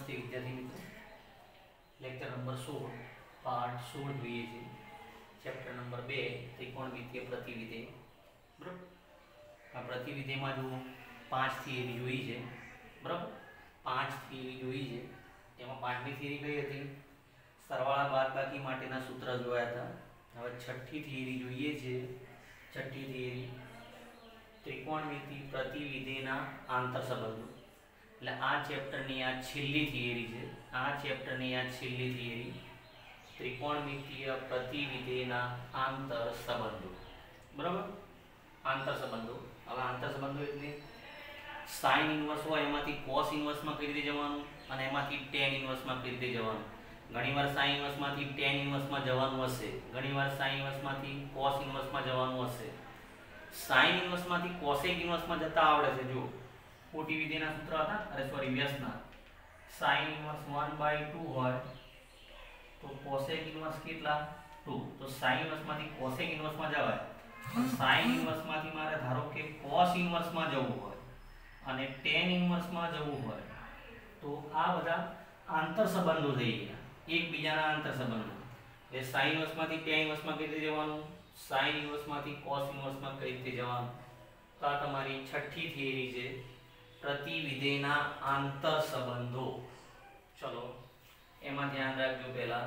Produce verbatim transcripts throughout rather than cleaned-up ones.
નમસ્તે વિદ્યાર્થી મિત્રો, લેક્ચર નંબર સોળ પાર્ટ સોળ જોઈએ છે. ચેપ્ટર નંબર બે ત્રિકોણમિતીય પ્રતિવિધેય. બરાબર, આ પ્રતિવિધેયમાં જો પાંચ થિયરી જોઈ છે. બરાબર, પાંચ થિયરી જોઈ છે. એમાં પાંચમી થિયરી કઈ હતી? સરવાળા બાદબાકી માટેના સૂત્ર જોયા હતા. હવે છઠ્ઠી થિયરી જોઈએ છે. છઠ્ઠી થિયરી ત્રિકોણમિતિ પ્રતિવિધેયના આંતર સંબંધો. એટલે આ ચેપ્ટરની આ છેલ્લી થિયરી છે. આ ચેપ્ટરની આ છેલ્લી થિયરી ત્રિકોણમિતીય પ્રતિવિધેયના આંતર સંબંધો. બરાબર, આંતર સંબંધો. હવે આંતર સંબંધો એટલે સાઇન ઇન્વર્સ હોય એમાંથી કોસ ઇન્વર્સમાં કઈ રીતે જવાનું અને એમાંથી ટેન ઇન્વર્સમાં કઈ રીતે જવાનું. ઘણીવાર સાઇન ઇન્વર્સમાંથી ટેન ઇન્વર્સમાં જવાનું હશે, ઘણીવાર સાઇન ઇન્વર્સમાંથી કોસ ઇન્વર્સમાં જવાનું હશે. સાઇન ઇન્વર્સમાંથી કોસેક ઇન્વર્સમાં જતા આવડે છે. જો ખોટી વિધેયના સૂત્ર હતા, અરે સોરી વ્યસ્તના, sine inverse one by two હોય તો કોસેક ઇન્વર્સ કેટલા? ટુ. તો સાઇન ઇન્વર્સમાંથી કોસેક ઇન્વર્સમાં જવાય. સાઇન ઇન્વર્સમાંથી મારે ધારો કે કોસ ઇન્વર્સમાં જવું હોય અને ટેન ઇન્વર્સમાં જવું હોય તો આ બધા આંતર સંબંધો થઈ ગયા, એકબીજાના આંતર સંબંધો. એટલે સાઇન ઇન્વર્સમાંથી ટેન ઇન્વર્સમાં કઈ રીતે જવાનું, સાઇન ઇન્વર્સમાંથી કોસ ઇન્વર્સમાં કઈ રીતે જવાનું. તો આ તમારી છઠ્ઠી થિયરી છે, પ્રતિવિધેયના આંતર સંબંધો. ચલો એમાં ધ્યાન રાખજો. પહેલા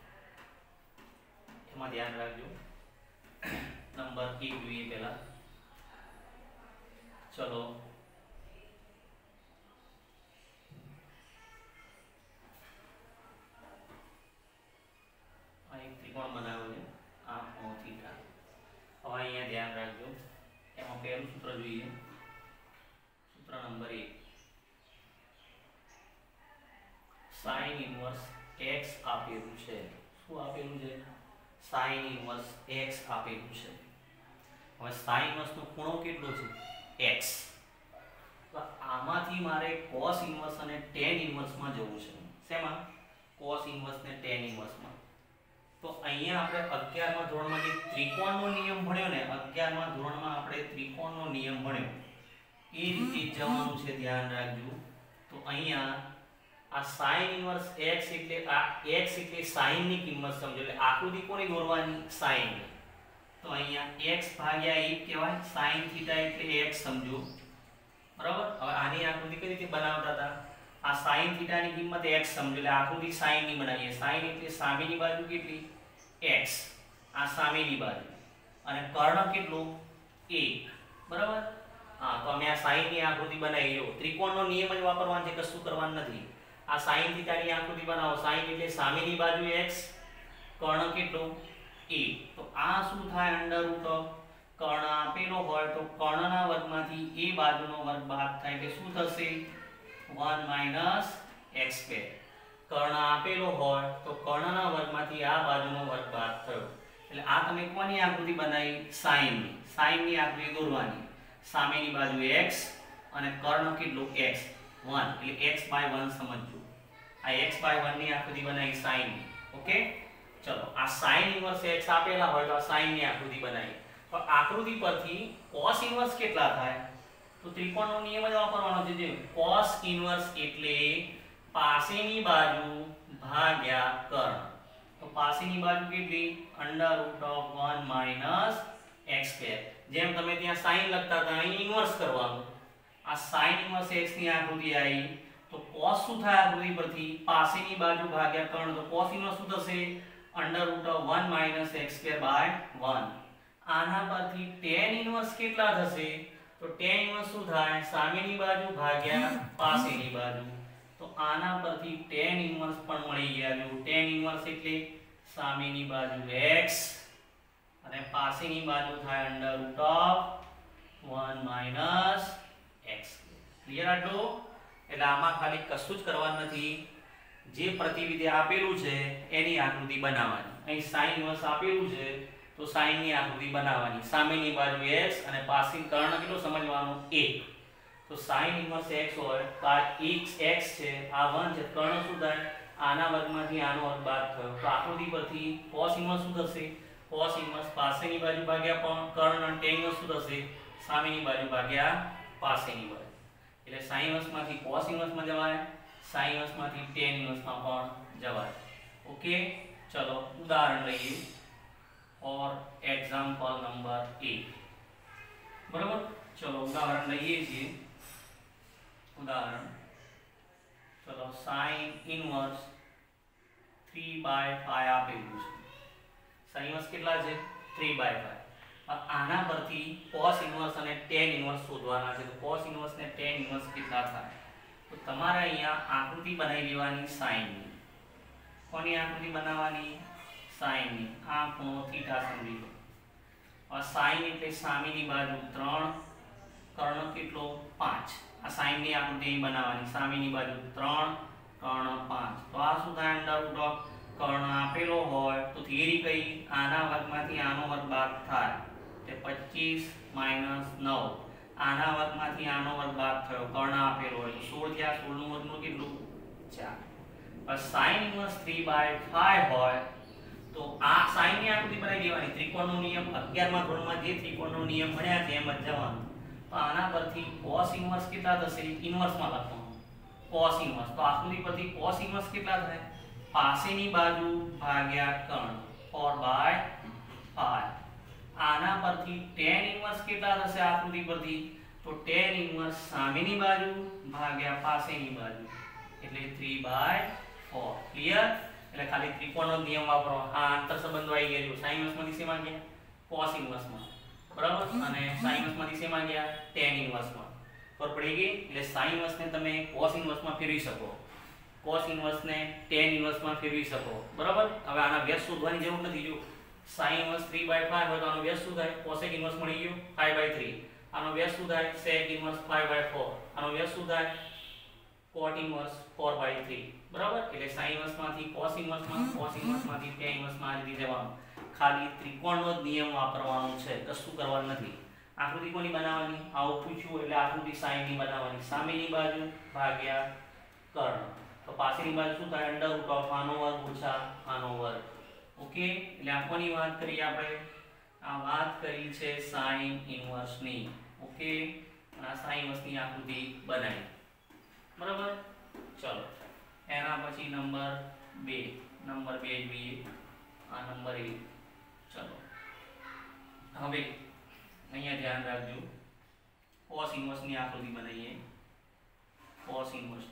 એમાં ધ્યાન રાખજો. નંબર એક જોઈએ પહેલા. ચલો આ એક ત્રિકોણ બનાવ્યો છે, આ ઓ થીટા. હવે અહીંયા ધ્યાન રાખજો. એમાં પહેલું સૂત્ર જોઈએ, સૂત્ર નંબર એક. સાઇન ઇન્વર્સ x આપેલું છે. શું આપેલું છે? સાઇન ઇન્વર્સ x આપેલું છે. હવે સાઇન ઇન્વર્સનો ખૂણો કેટલો છે? x. તો આમાંથી મારે cos ઇન્વર્સ અને tan ઇન્વર્સમાં જવું છે. શેમાં? cos ઇન્વર્સ ને tan ઇન્વર્સમાં. તો અહીંયા આપણે અગિયારમા ધોરણમાં જે ત્રિકોણનો નિયમ ભણ્યો ને, અગિયારમા ધોરણમાં આપણે ત્રિકોણનો નિયમ ભણ્યો એ રીતે જવાનું છે. ધ્યાન રાખજો. તો અહીંયા આ sin ઇન્વર્સ x એટલે આ x એટલે sin ની કિંમત સમજો. એટલે આકૃતિ કોની દોરવાની? sin ની. તો અહીંયા x ભાગ્યા એક કહેવાય. sin થીટા એટલે x સમજો. બરાબર. હવે આની આકૃતિ કઈ રીતે બનાવતા હતા? આ sin થીટા ની કિંમત x સમજો. એટલે આકૃતિ sin ની બનાવીએ. sin એટલે સામેની બાજુ કેટલી? x. આ સામેની બાજુ અને કર્ણ કેટલું? એક. બરાબર. હા, તો અમે આ sin ની આકૃતિ બનાવી. જો ત્રિકોણનો નિયમ જ વાપરવાનો છે, કશું કરવાનું નથી. આ sin થીટા ની આકૃતિ બનાવો. sin એટલે સામેની બાજુ x, કર્ણ કેટલું? એક. તો આ શું થાય? અંડર રૂટ ઓફ કર્ણ આપેલો હોય તો કર્ણના વર્ગમાંથી એ બાજુનો વર્ગ બાદ થાય એટલે શું થશે? One minus x square. કર્ણ આપેલો હોય તો કર્ણના વર્ગમાંથી આ બાજુનો વર્ગ બાદ થયો. એટલે આ તમે કોની આકૃતિ બનાવી? sin ની. sin ની આકૃતિ દોરવાની. સામેની બાજુ x અને કર્ણ કેટલું? x. વન. એટલે x બાય વન સમજજો. આ x બાય વન ની આકૃતિ બનાવી sin ની. ઓકે, ચલો આ sin ઇન્વર્સ x આપેલા હોય તો આ sin ની આકૃતિ બનાવી. તો આકૃતિ પરથી cos ઇન્વર્સ કેટલા થાય? તો ત્રિકોણનો નિયમ જ વાપરવાનો છે. જે cos ઇન્વર્સ એટલે પાસેની બાજુ ભાગ્યા કર્ણ. તો પાસેની બાજુ કેટલી? Under root of one minus x square. જેમ તમે ત્યાં sin લખતા હતા, અહીં ઇન્વર્સ કરવાનું. આ sin ઇન્વર્સ x ની આકૃતિ આવી તો cos શું થાય? આકૃતિ પરથી પાસેની બાજુ ભાગ્યા કર્ણ. તો cos ઇન્વર્સ શું થશે? Under root of one minus x square by one. આના પરથી tan ઇન્વર્સ કેટલા થશે? તો tan ઇન્વર્સ શું થાય? સામેની બાજુ ભાગ્યા પાસેની બાજુ. તો આના પરથી tan ઇન્વર્સ પણ મળી ગયા. જો tan ઇન્વર્સ એટલે સામેની બાજુ x અને પાસેની બાજુ થાય under root of one minus x. Clear આટલું? એટલે આમાં ખાલી કશું જ કરવાનું નથી. જે પ્રતિવિધેય આપેલું છે એની આકૃતિ બનાવવાની. અહીં sin ઇન્વર્સ આપેલું છે તો sin ની આકૃતિ બનાવવાની. સામેની બાજુ x અને પાસેની કર્ણ કેટલું સમજવાનું? એક. તો sin ઇન્વર્સ x હોય તો આ x x છે, આ વન છે, કર્ણ શું થાય? આના વર્ગમાંથી આનો વર્ગ બાદ થયો. તો આકૃતિ પરથી cos ઇન્વર્સ શું થશે? cos ઇન્વર્સ પાસેની બાજુ ભાગ્યા કર્ણ અને tan ઇન્વર્સ શું થશે? સામેની બાજુ ભાગ્યા પાસેની બાજુ. એટલે sin ઇન્વર્સમાંથી cos ઇન્વર્સમાં જવાય, સાइन ઇન્વર્સમાંથી tan ઇન્વર્સમાં પણ જવાય. ઓકે, ચલો ઉદાહરણ લઈએ और एग्जाम्पल नंबर एक. बराबर, चलो उदाहरण लईए छे. उदाहरण चलो sine inverse three by five आपेલું છે. साइन इनवर्स કેટલા છે? Three by five. अब આના પરથી cos इनवर्स અને tan इनवर्स શોધવાના છે. તો cos इनवर्स ને tan इनवर्स કેટલા થાય? તો તમારે અહીંયા આકૃતિ બનાવી લેવાની sin ની. કોની આકૃતિ બનાવવાની? sin ની. આ ખૂણો થીટા સમજી લો. और sin એટલે સામેની બાજુ ત્રણ, કર્ણ કેટલો? પાંચ. આ sin ની આકૃતિ અહીં બનાવવાની. સામેની બાજુ ત્રણ, કર્ણ પાંચ. તો આ શું થાય? અંડર રૂટ ઓફ કર્ણ આપેલો હોય તો થિયરી કઈ? આના વર્ગમાંથી આનો વર્ગ બાદ થાય. તે પચીસ માઈનસ નવ. આના વર્ગમાંથી આનો વર્ગ બાદ થયો. કર્ણ આપેલો હોય તો સોળ થયા. સોળ નું વર્ગનું કેટલું? ચાર. બસ sin inverse three by five હોય તો આ sin ની આકૃતિ બનાવી દેવાની. ત્રિકોણનો નિયમ અગિયાર માં ધોરણમાં જે ત્રિકોણનો નિયમ ભણ્યા છે એમ જ જવાનું. તો આના પરથી cos ઇન્વર્સ કેટલા થશે? ઇન્વર્સ માં લખવાનું cos ઇન્વર્સ. તો આકૃતિ પરથી cos ઇન્વર્સ કેટલા થાય? પાસેની બાજુ ભાગ્યા કર્ણ four by five. આના પરથી tan ઇન્વર્સ કેટલા થશે? આકૃતિ પરથી તો tan ઇન્વર્સ સામેની બાજુ ભાગ્યા પાસેની બાજુ એટલે three by four. ક્લિયર? એટલે ખાલી ત્રિકોણનો નિયમ વાપરો. આ આંતર સંબંધો આવી ગયા. જો sin ઇન્વર્સમાંથી શેમાં ગયા? cos ઇન્વર્સમાં. બરાબર, અને sin ઇન્વર્સમાંથી શેમાં ગયા? tan ઇન્વર્સમાં. ખબર પડી ગઈ? એટલે sin ઇન્વર્સને તમે cos ઇન્વર્સમાં ફેરવી શકો, cos ઇન્વર્સને tan ઇન્વર્સમાં ફેરવી શકો. બરાબર, હવે આના વ્યાસ શોધવાની જરૂર નથી. જો sin inverse three by five હોય તો આનો વ્યાસ શું થાય? cosec ઇન્વર્સ મળી ગયો five by three. આનો વ્યાસ શું થાય? sec inverse five by four. આનો વ્યાસ શું થાય? cot inverse four by three. બરાબર, એટલે sin ઇન્વર્સમાંથી cos ઇન્વર્સમાં, cos ઇન્વર્સમાંથી tan ઇન્વર્સમાં આ રીતે જવાનું. ખાલી ત્રિકોણનો જ નિયમ વાપરવાનો છે, કશું કરવાનું નથી. આકૃતિ કોની બનાવવાની? આવું પૂછ્યું એટલે આકૃતિ sin ની બનાવવાની. સામેની બાજુ ભાગ્યા કર્ણ. તો પાછળની બાજુ શું થાય? અંડર રૂટ ઓફ આનો વર્ગ ઓછા આનો વર્ગ. ઓકે, એટલે આ કોની વાત કરી આપણે? આ વાત કરી છે sin ઇન્વર્સ ની. ઓકે, આ sin ઇન્વર્સ ની આકૃતિ બનાવી. બરાબર, ચલો એના પછી નંબર બે. નંબર બે જોઈએ. આ નંબર એક. ચલો હવે અહીંયા ધ્યાન રાખજો. cos ઇન્વર્સ ની આકૃતિ બનાવીએ. cos ઇન્વર્સ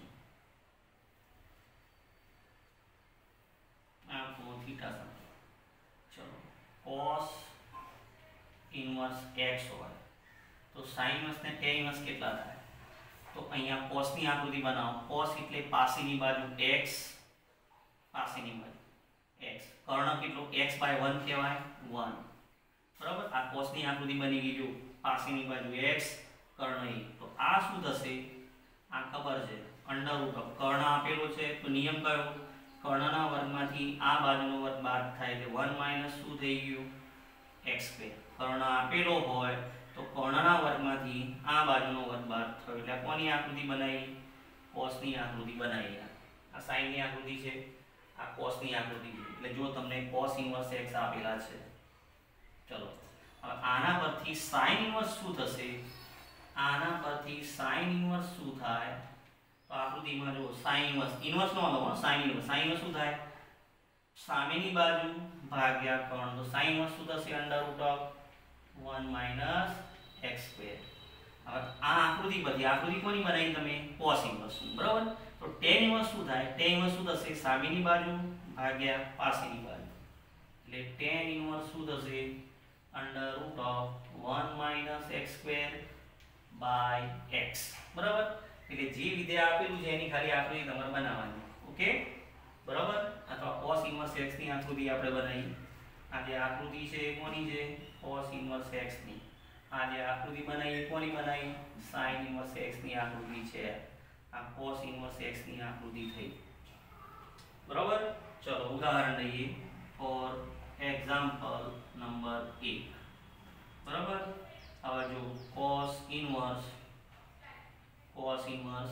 આ ખૂણો થીટા સાથે. ચલો cos ઇન્વર્સ x હોય તો sin ઇન્વર્સ ને tan ઇન્વર્સ કેટલા થાય? તો અહીંયા cos ની આકૃતિ બનાવો. cos એટલે પાસેની બાજુ x, પાસેની બાજુ x. કર્ણ કેટલો? x by one કહેવાય one. બરાબર, આ cos ની આકૃતિ બની ગઈ. જો પાસેની બાજુ x, કર્ણ એક. તો આ શું થશે? આ ખબર છે અંડર રૂટ ઓફ કર્ણ આપેલો છે તો નિયમ કયો? કર્ણના વર્ગમાંથી આ બાજુનો વર્ગ બાદ થાય એટલે one માઈનસ શું થઈ ગયું? x square. કર્ણ આપેલો હોય તો કર્ણના વર્ગમાંથી આ બાજુનો વર્ગ બાદ થયો એટલે કોની આકૃતિ બનાવી? cos ની આકૃતિ બનાવી. આ sin ની આકૃતિ છે, આ cos ની આકૃતિ છે. એટલે જો તમને cos ઇન્વર્સ x આપેલા છે. ચલો હવે આના પરથી sin ઇન્વર્સ શું થશે? આના પરથી sin ઇન્વર્સ શું થાય? તો આકૃતિમાં જો sin ઇન્વર્સ, ઇન્વર્સ નો લો, sin ઇન્વર્સ. sin ઇન્વર્સ શું થાય? સામેની બાજુ ભાગ્યા કર્ણ. તો sin ઇન્વર્સ શું થશે? Under root of one minus x square. હવે આ આકૃતિ પરથી આકૃતિ કોની બનાવી તમે? cos inverse. બરાબર, તો tan ઇન્વર્સ શું થાય? tan ઇન્વર્સ શું થશે? સામેની બાજુ ભાગ્યા પાસેની બાજુ એટલે tan ઇન્વર્સ શું થશે? Under root of one minus x square by x. બરાબર, એટલે જે વિધેય આપેલું છે એની ખાલી આકૃતિ તમારે બનાવવાની. ઓકે, બરાબર. અથવા cos ઇન્વર્સ x ની આકૃતિ આપણે બનાવી. આ જે આકૃતિ છે એ કોની છે? cos ઇન્વર્સ x ની. આ જે આકૃતિ બનાવી એ કોની બનાવી? sin ઇન્વર્સ x ની આકૃતિ છે. આ cos ઇન્વર્સ x ની આકૃતિ થઈ. બરાબર, ચલો ઉદાહરણ લઈએ ફોર એક્ઝામ્પલ નંબર એક. બરાબર, હવે જો cos inverse cos inverse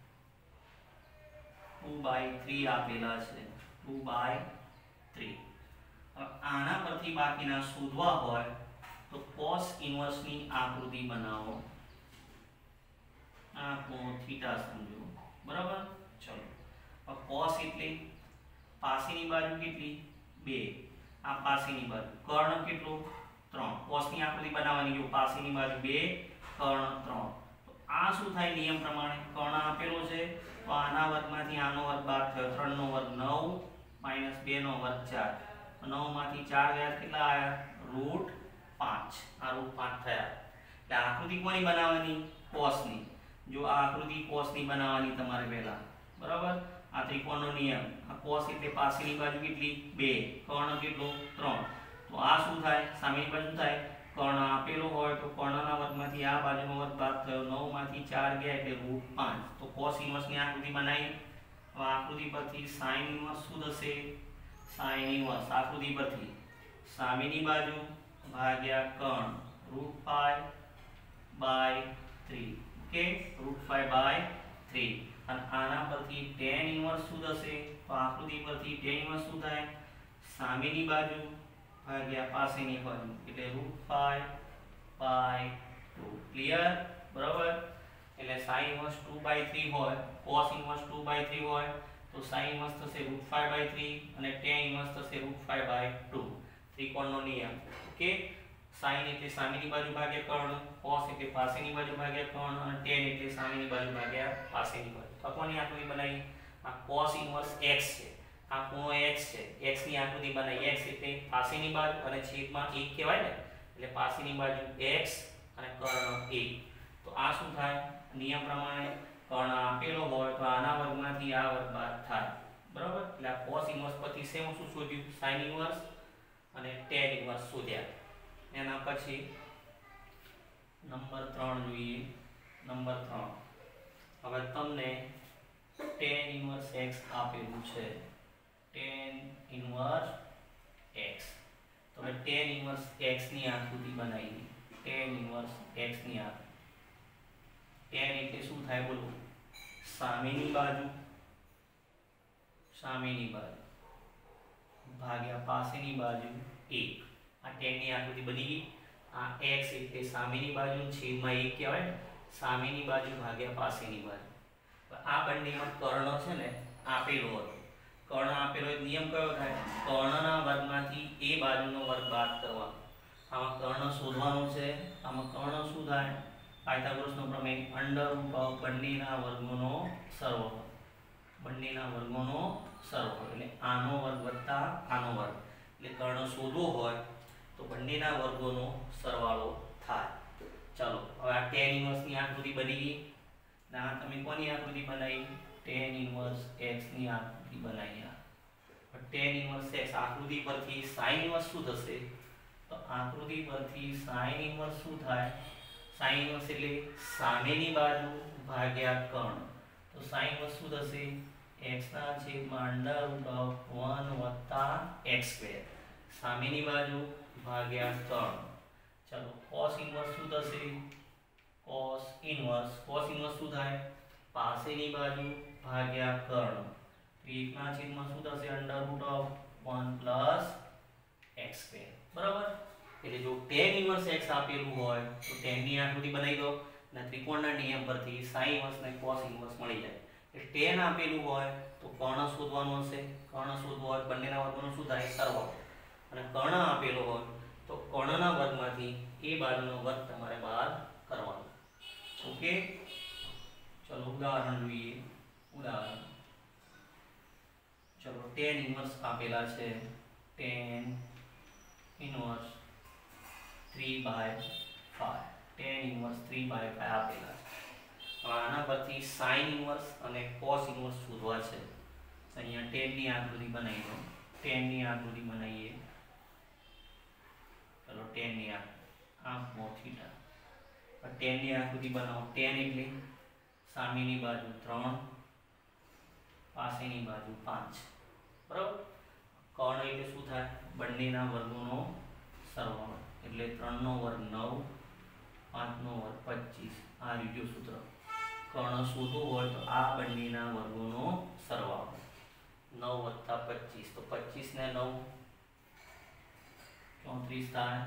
two by three આપેલા છે. two by three. આના પરથી બાકીના શોધવા હોય તો cos ઇન્વર્સ ની આકૃતિ બનાવો. આ ખૂણો થીટા સમજો. બરાબર, ચલો cos એટલે પાસેની બાજુ કેટલી બે, આ પાસેની બાજુ કર્ણ કેટલું ત્રણ, cos ની આકૃતિ બનાવવાની જો પાસેની બાજુ બે કર્ણ ત્રણ, તો આ શું થાય નિયમ પ્રમાણે કર્ણ આપેલો છે તો આના વર્ગમાંથી આનો વર્ગ બાદ થયો, ત્રણ નો વર્ગ નવ માઈનસ બે નો વર્ગ ચાર, નવ માંથી ચાર ગયા કેટલા આયા રૂટ પાંચ, આ રૂટ પાંચ થયા। એટલે આકૃતિ કોની બનાવવાની cos ની, જો આ આકૃતિ cos ની બનાવવાની તમારે પહેલા બરાબર, આ ત્રિકોણનો નિયમ, આ cos એટલે પાસેની બાજુ કેટલી બે, કર્ણ કેટલો ત્રણ, તો આ શું થાય સામેની બાજુ થાય કર્ણ આપેલો હોય તો કર્ણના વર્ગમાંથી આ બાજુનો વર્ગ બાદ થયો, નવ માંથી ચાર ગયા એટલે રૂટ પાંચ, તો cos ઇન્વર્સ ની આકૃતિ બનાવી। હવે આકૃતિ પરથી sin ઇન્વર્સ શું થશે, sin ઇન્વર્સ આકૃતિ પરથી સામેની બાજુ ભાગ્યા કર્ણ રૂટ પાંચ બાય ત્રણ, ઓકે રૂટ પાંચ બાય ત્રણ, અને આના પરથી tan ઇન્વર્સ શું થશે, તો આકૃતિ પરથી tan ઇન્વર્સ શું થાય સામેની બાજુ ભાગ્યા પાસેની બાજુ એટલે રૂટ પાંચ બાય ટુ, ક્લિયર બરાબર। એટલે sin inverse two by three હોય, cos inverse two by three હોય તો sin ઇન્વર્સ થશે રૂટ પાંચ બાય ત્રણ અને tan ઇન્વર્સ થશે રૂટ પાંચ બાય ટુ, ત્રિકોણનો નિયમ, ઓકે। sin એટલે સામેની બાજુ ભાગ્યા કર્ણ, cos એટલે પાસેની બાજુ ભાગ્યા કર્ણ અને tan એટલે સામેની બાજુ ભાગ્યા પાસેની બાજુ। તો કોની આકૃતિ બનાવી, આ cos ઇન્વર્સ x છે, આ ખૂણો x છે, x ની આકૃતિ બનાવી, x એટલે પાસેની બાજુ અને છેદમાં એક કહેવાય ને, એટલે પાસેની બાજુ x અને કર્ણ એક, તો આ શું થાય નિયમ પ્રમાણે કર્ણ આપેલો હોય તો આના વર્ગમાંથી આ વર્ગ બાદ થાય બરાબર। એટલે આ cos ઇન્વર્સ પરથી સેમ શું શોધ્યું sin ઇન્વર્સ અને tan ઇન્વર્સ શોધ્યા। એના પછી નંબર ત્રણ જોઈએ, નંબર ત્રણ, હવે તમને tan ઇન્વર્સ x આપેલું છે, tan ઇન્વર્સ x, તો હવે tan ઇન્વર્સ x ની આકૃતિ બનાવીએ, tan ઇન્વર્સ x ની આકૃતિ, tan એટલે શું થાય બોલો, સામેની બાજુ સામેની બાજુ ભાગ્યા પાસેની બાજુ એક, આ tan ની આકૃતિ બની ગઈ। આ x એટલે સામેની બાજુ છેદમાં એક કહેવાય ને, સામેની બાજુ ભાગ્યા પાસેની બાજુ, આ બંનેમાં કર્ણ છે ને આપેલો હતો, કર્ણ આપેલો એક નિયમ કયો થાય કર્ણના વર્ગમાંથી એ બાજુનો વર્ગ બાદ કરવાનો, આમાં કર્ણ શોધવાનો છે, આમાં કર્ણ શું થાય પાયથાગોરસનો પ્રમેય અંડર રૂટ ઓફ બંનેના વર્ગોનો સરવાળો, બંનેના વર્ગોનો સરવાળો એટલે આનો વર્ગ વત્તા આનો વર્ગ, એટલે કર્ણ શોધવો હોય તો બંનેના વર્ગોનો સરવાળો થાય। ચલો હવે આ tan ઇન્વર્સ ની આકૃતિ બની ગઈ, ના તમે કોની આકૃતિ બનાવી tan ઇન્વર્સ x ની આકૃતિ બનાવી। આ tan ઇન્વર્સ x આકૃતિ પરથી sin ઇન્વર્સ શું થશે, તો આકૃતિ પરથી sin ઇન્વર્સ શું થાય, sin ઇન્વર્સ એટલે સામેની બાજુ ભાગ્યા કર્ણ, તો sin ઇન્વર્સ શું થશે x ના છેદમાં અંડર રૂટ ઓફ એક વત્તા x સ્ક્વેર, સામેની બાજુ ભાગ્યા ત્રણ। ચલો cos ઇન્વર્સ શું થશે, cos ઇન્વર્સ cos ઇન્વર્સ શું થાય પાસેની બાજુ ભાગ્યા કર્ણ, તો એક ના છેદમાં શું થશે અંડર રૂટ ઓફ એક પ્લસ x સ્ક્વેર બરાબર। એટલે જો tan ઇન્વર્સ x આપેલું હોય તો tan ની આકૃતિ બનાવી દો અને ત્રિકોણના નિયમ પરથી sin ઇન્વર્સ અને cos ઇન્વર્સ મળી જાય। એટલે tan આપેલું હોય તો કર્ણ શોધવાનું હશે, કર્ણ શોધવો હોય બંનેના વર્ગોનો શું થાય સરવાળો, અને કર્ણ આપેલો હોય તો કર્ણના વર્ગમાંથી એ બાજુનો વર્ગ તમારે બહાર કરવાનો, ઓકે। ચલો ઉદાહરણ જોઈએ, ઉદાહરણ ચલો tan ઇન્વર્સ આપેલા છે, tan inverse three by five, tan inverse three by five આપેલા છે। હવે આના પરથી sin ઇન્વર્સ અને cos ઇન્વર્સ શોધવા છે, અહીંયા tan ની આકૃતિ બનાવી દો, tan ની આકૃતિ બનાવીએ, ચલો tan ની આ મોથીટા, tan ની આકૃતિ બનાવો, tan એટલે સામેની બાજુ ત્રણ પાસેની બાજુ પાંચ બરાબર, કર્ણ એટલે શું થાય બંનેના વર્ગોનો સરવાળો, એટલે ત્રણ નો વર્ગ નવ, પાંચ નો વર્ગ પચીસ, આ રીડિયો સૂત્ર। કર્ણ શોધવું હોય તો આ બંનેના વર્ગોનો સરવાળો, નવ વત્તા પચીસ, તો પચીસ ને નવ ચોત્રીસ થાય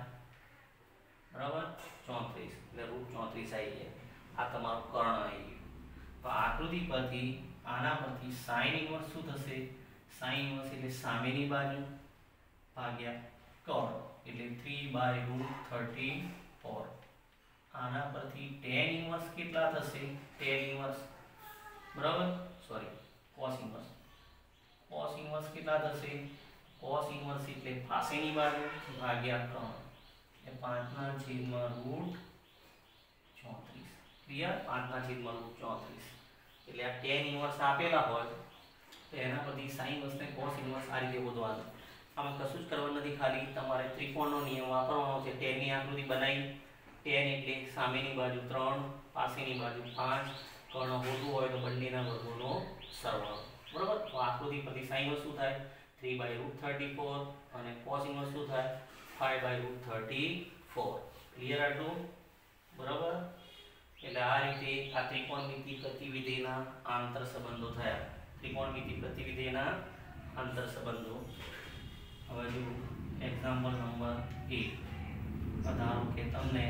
બરાબર, ચોત્રીસ એટલે રૂટ ચોત્રીસ આવી ગયા, આ તમારું કર્ણ આવી ગયું। તો આ આકૃતિ પરથી આના પરથી sin ઇન્વર્સ શું થશે? sin ઇન્વર્સ એટલે સામેની બાજુ ભાગ્યા કર્ણ એટલે three by root thirty four. આના પરથી tan ઇન્વર્સ કેટલા થશે? tan ઇન્વર્સ બરાબર sorry cos inverse. cos inverse કેટલા થશે? cos ઇન્વર્સ એટલે પાસેની બાજુ ભાગ્યા કર્ણ એટલે પાંચ ના છેદમાં રૂટ ચોત્રીસ. ક્લિયર? પાંચ ના છેદમાં રૂટ ચોત્રીસ એટલે આ tan ઇન્વર્સ આપેલા હોય તો એના પરથી sin ઇન્વર્સ ને cos ઇન્વર્સ આ રીતે શોધવાનું. આમાં કશું જ કરવાનું નથી, ખાલી તમારે ત્રિકોણનો નિયમ વાપરવાનો છે. tan ની આકૃતિ બનાવી. tan એટલે સામેની બાજુ ત્રણ, પાસેની બાજુ પાંચ, કર્ણ હોતું હોય તો બંનેના વર્ગોનો સરવાળો. બરાબર? તો આકૃતિ પરથી sin ઇન્વર્સ શું થાય? Three by root thirty four અને cos ઇન્વર્સ શું થાય? Five by root thirty four. Clear આટલું? બરાબર? એટલે આ રીતે આ ત્રિકોણમિતિ પ્રતિવિધેયના આંતર સંબંધો થયા. ત્રિકોણમિતિ પ્રતિવિધેયના આંતર સંબંધો. હવે જો એક્ઝામ્પલ નંબર એક. ધારો કે તમને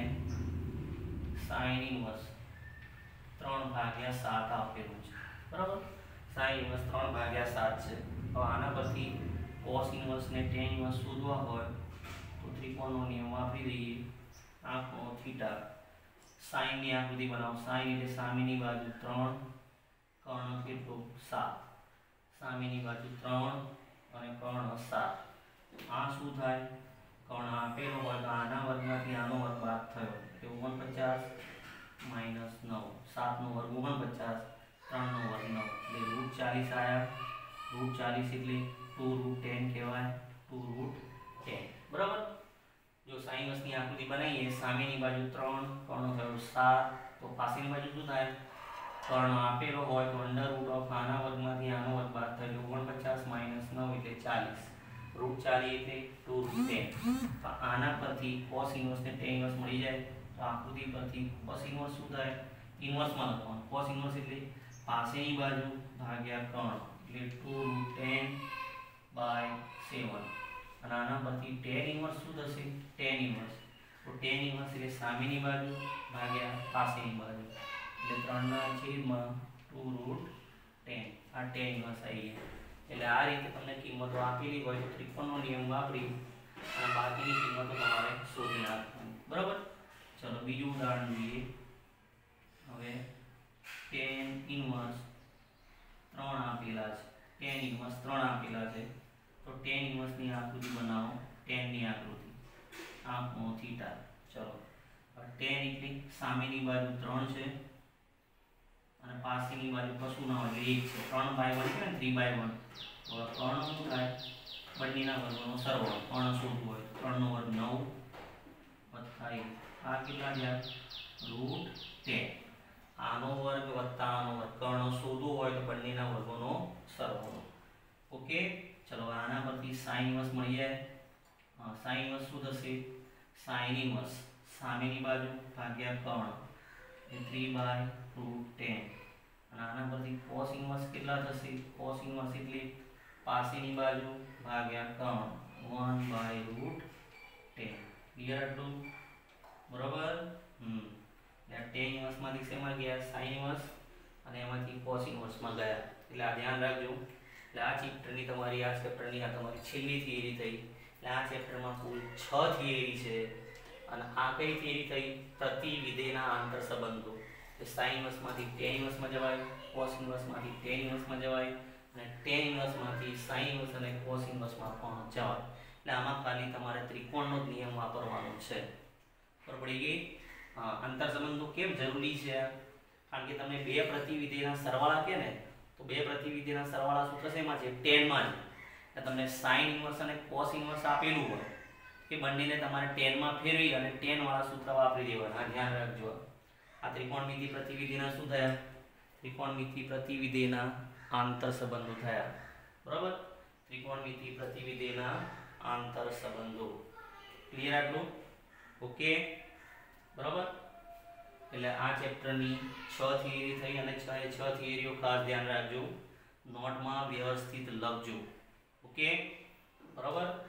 sin ઇન્વર્સ ત્રણ ભાગ્યા સાત આપેલું છે. બરાબર? sin ઇન્વર્સ ત્રણ ભાગ્યા સાત છે. હવે આના પરથી cos ઇન્વર્સ ને tan ઇન્વર્સ શોધવા હોય તો ત્રિકોણનો નિયમ વાપરી દઈએ. આ ખૂણો થીટા. sin ની આકૃતિ બનાવો. sin એટલે સામેની બાજુ ત્રણ, કર્ણ કેટલું? સાત. સામેની બાજુ ત્રણ અને કર્ણ સાત. આ શું થાય? કર્ણ આપેલો હોય તો આના વર્ગમાંથી આનો વર્ગ બાદ થયો એટલે ઓગણપચાસ માઇનસ નવ. સાત નો વર્ગ ઓગણપચાસ, ત્રણ નો વર્ગ નવ એટલે રૂટ ચાલીસ આવ્યા. રૂટ ચાલીસ એટલે ટુ રૂટ ટેન કહેવાય. Two root ten. બરાબર? જો sin ઇન્વર્સની આકૃતિ બનાવીએ, સામેની બાજુ ત્રણ, કર્ણ થયો સાત, તો પાછળની બાજુ શું થાય? કર્ણ આપેલો હોય તો અંડર રૂટ ઓફ આના વર્ગમાંથી આનો વર્ગ બાદ થયો ઓગણપચાસ માઇનસ નવ એટલે ચાલીસ. રૂટ ચાલીસ એટલે ટુ રૂટ ટેન. તો આના પરથી cos ઇન્વર્સ ને tan ઇન્વર્સ મળી જાય. તો આકૃતિ પરથી cos ઇન્વર્સ શું થાય? ઇન્વર્સમાં લખવાનું. cos ઇન્વર્સ એટલે પાસેની બાજુ ભાગ્યા કર્ણ એટલે two root ten by seven. અને આના પરથી tan ઇન્વર્સ શું થશે? tan inverse. તો tan ઇન્વર્સ એટલે સામેની બાજુ ભાગ્યા પાસેની બાજુ એટલે ત્રણ ના છેદમાં ટુ રૂટ ટેન. આ tan ઇન્વર્સ આવી ગયા. એટલે આ રીતે તમને કિંમતો આપેલી હોય તો ત્રિકોણનો નિયમ વાપરી અને બાકીની કિંમતો તમારે શોધી નાખવાની. બરાબર? ચલો બીજું ઉદાહરણ જોઈએ. હવે tan ઇન્વર્સ ત્રણ આપેલા છે. tan ઇન્વર્સ ત્રણ આપેલા છે તો tan ઇન્વર્સની આકૃતિ બનાવો. tan ની આકૃતિ. આ ખૂણો થીટા. ચલો tan એટલે સામેની બાજુ ત્રણ છે અને પાસેની બાજુ કશું ના હોય એટલે એક છે. ત્રણ બાય વન છે ને, થ્રી બાય વન. તો ત્રણ શું થાય? બંનેના વર્ગોનો સરવાળો. ત્રણ શોધવું હોય ત્રણ નો વર્ગ નવ વત્તા એક. આ કેટલા થયા? Root ten. આનો વર્ગ વત્તા આનો વર્ગ. કર્ણ શોધવું હોય તો બંનેના વર્ગોનો સરવાળો. ઓકે? ચલો આના પરથી sin ઇન્વર્સ મળી જાય. sin ઇન્વર્સ શું થશે? sin ઇન્વર્સ સામેની બાજુ ભાગ્યા કર્ણ એટલે થ્રી બાય રૂટ ટેન. અને આના પરથી cos ઇન્વર્સ કેટલા થશે? cos ઇન્વર્સ એટલે પાસેની બાજુ ભાગ્યા કર્ણ one by root ten. Clear આટલું? બરાબર? હમ એટલે tan ઇન્વર્સમાંથી શેમાં ગયા? sin ઇન્વર્સ અને એમાંથી cos ઇન્વર્સમાં ગયા. એટલે આ ધ્યાન રાખજો. એટલે આ ચેપ્ટરની તમારી આ ચેપ્ટરની આ તમારી છેલ્લી થિયરી થઈ. એટલે આ ચેપ્ટરમાં કુલ છ થિયરી છે અને આ કઈ થિયરી થઈ? પ્રતિવિધેયના આંતર સંબંધો. એટલે sin ઇન્વર્સમાંથી tan ઇન્વર્સમાં જવાય, cos ઇન્વર્સમાંથી tan ઇન્વર્સમાં જવાય અને tan ઇન્વર્સમાંથી sin ઇન્વર્સ અને cos ઇન્વર્સમાં પણ જવાય. એટલે આમાં ખાલી તમારે ત્રિકોણનો જ નિયમ વાપરવાનો છે. ખબર પડી ગઈ? હા. આંતર સંબંધો કેમ જરૂરી છે? કારણ કે તમને બે પ્રતિવિધેયના સરવાળા કે ને તો બે પ્રતિવિધેયના સરવાળા શું થશે? એમાં છે tan માં જ. એટલે તમને sin ઇન્વર્સ અને cos ઇન્વર્સ આપેલું હોય કે બંનેને તમારે tan માં ફેરવી અને tan વાળા સૂત્ર વાપરી દેવાના. આ ધ્યાન રાખજો. આ ત્રિકોણમિતિ પ્રતિવિધેયના શું થયા? ત્રિકોણમિતિ પ્રતિવિધેયના આંતર સંબંધો થયા. બરાબર? ત્રિકોણમિતિ પ્રતિવિધેયના આંતર સંબંધો. ક્લિયર આટલું? ઓકે? બરાબર? એટલે આ ચેપ્ટરની છ થિયરી થઈ અને છ એ છ થિયરીઓ ખાસ ધ્યાન રાખજો. નોટમાં વ્યવસ્થિત લખજો. ઓકે? બરાબર?